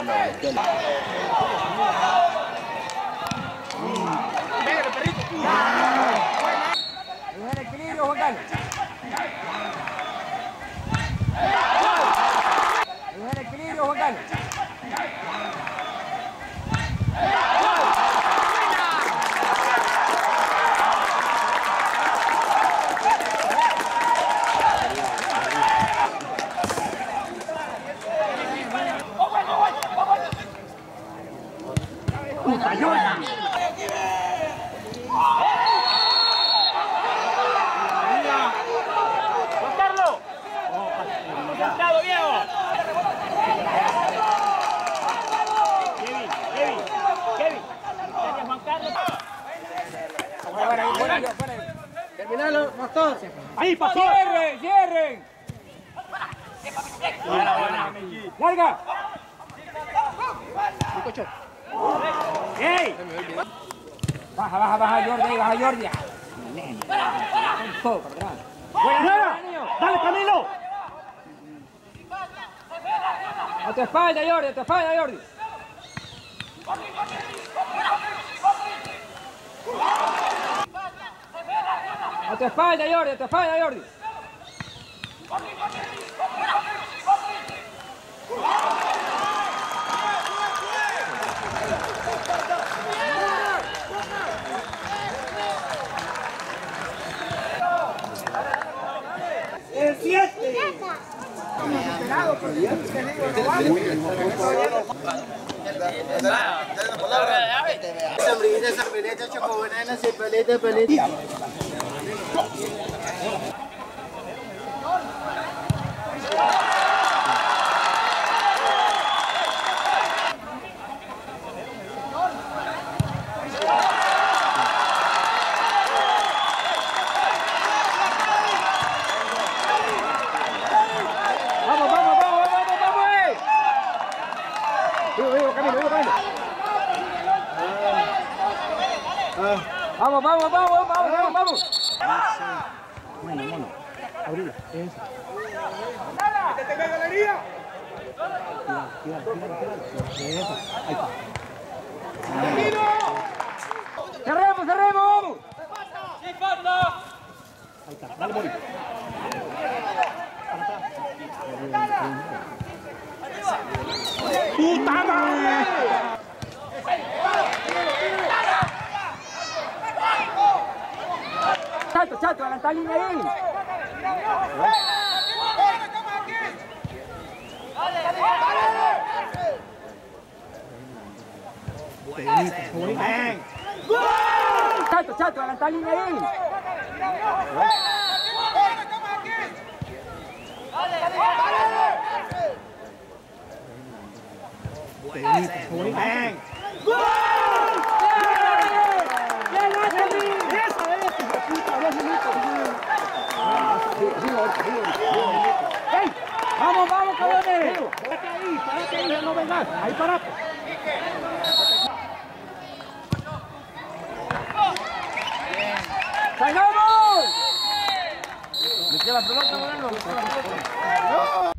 el equilibrio, Juan Carlos. El equilibrio, Juan Carlos. Terminalo, Pastor. Ahí, Pastor. Cierren, cierren. Larga. ¡Ey! Baja, baja, baja, Jordi, baja, Jordi. Todo para atrás. ¡Buena! ¡Dale, Camilo! A tu espalda, Jordi, a tu espalda, Jordi. A tu espalda, Jordi, a tu espalda, Jordi. ¡El 7! Sombrita, chocobanana, cepaleta, paleta. Vamos, vamos, vamos, vamos, vamos, vamos. Mono, abrila, eso. ¡Métete en galería! Eso, ahí está. ¡Cerremos, cerremos, vamos! ¡Sí, falta! Ahí está, dale, Mori. ¡Puta madre! Chato, chato, adelanta línea ahí. Chato, chato, adelanta línea ahí. ¡Vamos, vamos, cabrones! ¡Párate ahí, no vengas! ¡Ahí parate! ¡Salgamos! ¿Viste la pelota, Moreno?